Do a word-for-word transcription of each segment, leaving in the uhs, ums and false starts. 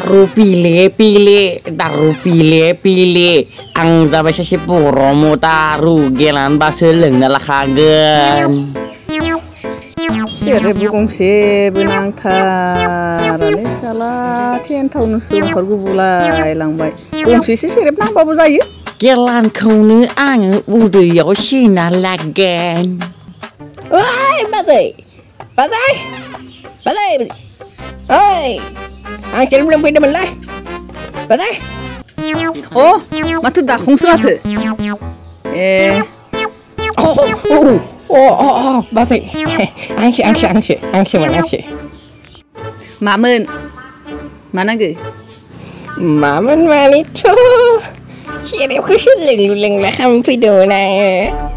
daru pilih-pilih, daru pilih-pilih. Ang zabai sasi poromo taru gelan baseleng nalah kagen. सेरेब गंसेबो नांथारालै साला टेन्टावनोसो ओंखारगुबुलाय लांबाय गंसेसो सेरेब नांबाबो जायो गेलानखौनो आङो उदैयाव सोना लागोन ओइ बाजै बाजै बाजै ओइ आं सेरेब लोंफैदोंमोनलै बाजै अ माथो दाखंसो माथो ए अ अ अ बाजै आंसो आंसो आंसो आंसोमोन आंसो मामोन मा नांगौ मामोन मानेथ' सेरेबखौसो लोंलु लोंला खालामफैदोंमोन आङो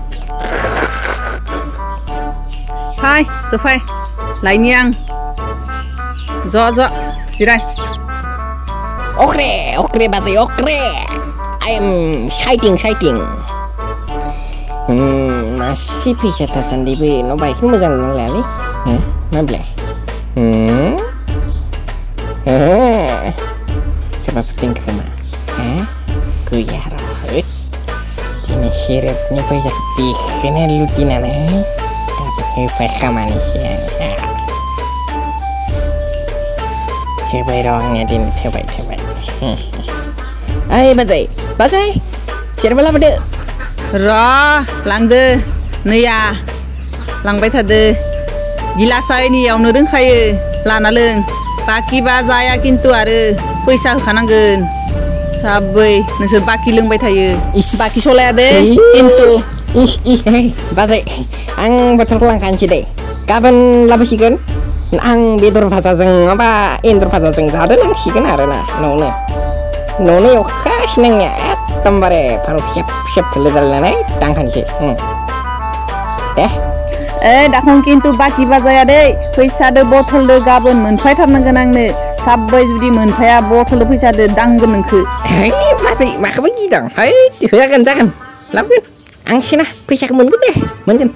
फाय जफाय लायनि आं ज' ज' जिराय अख्रे अख्रे बाजै अख्रे आइ एम साइटिं साइटिं masih bisa tersendiri be no baik ni macam mana lagi hmm mana hmm eh sebab penting ke mana eh kuya roh jenis sirip ni bisa bikin lutina nih tapi bisa manusia coba orangnya din coba coba ay bazai bazai sirip apa deh र' लांदो नैया लांबाय थादो गिलासा इनियावनो दोंखायो लाना लों बाकिबा जाया खिन्थु आरो फैसा होखानांगोन साबै नोंसोर बाकि लोंबाय थायो बाकि सलाया दे खिन्थु ih ih hey बाजै आं बथलखौ लांखानोसै दे गाबोन लाबोसिगोन आं बेदर भाजाजों माबा एन्जर भाजाजों जादो लोंसिगोन आरोना न'आवनो न'आवनो एवखासिनो आंनिया एकदमबारे फारौ सेब सेब लोदालायनानै दांखानोसै दे ए दाखं खिन्थु बाकि बाजाया दै फैसादो बथलदो गाबोन मोनफायथारनांगोन आंनो साब्बै जुदि मोनफाया बथलदो फैसादो दांगोन नोंखो है बाजै माखौबा गिदों है होगोन जागोन लाबोगोन आंसोना फैसाखौ मोनगोन दे मोनगोन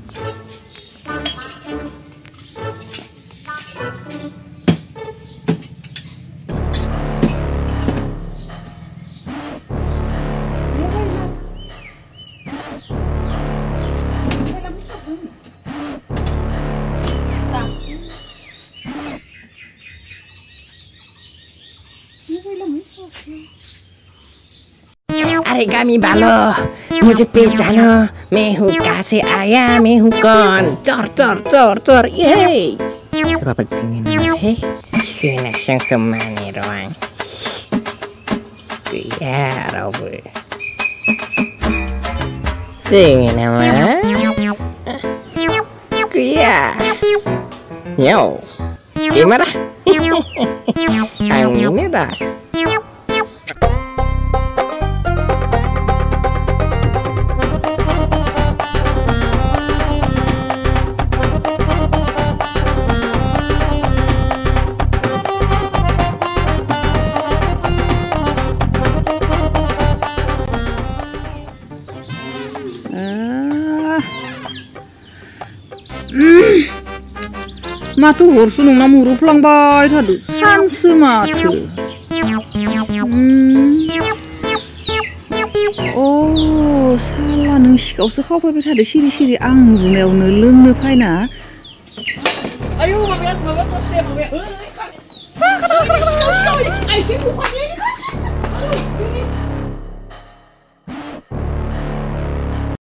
अरे गामी बालो मुझे पहचानो मैं हूँ कहाँ से आया मैं हूँ कौन चोर चोर चोर चोर ये serba pentingin eh kena sang kemana doang ya robo tingin nama kuya yo gimana anginnya das माथो हरसु नोंना मुरुफ्लांबाय थादो सानसो माथो अ साला नों सिखावसो खावफैबाय थादो सिरि सिरि आं उन्दुनायावनो लोंनो फायना आयौ माबाया माबा दसते माबाया ओइ सिखाव सिखाव आइसिं बुफानि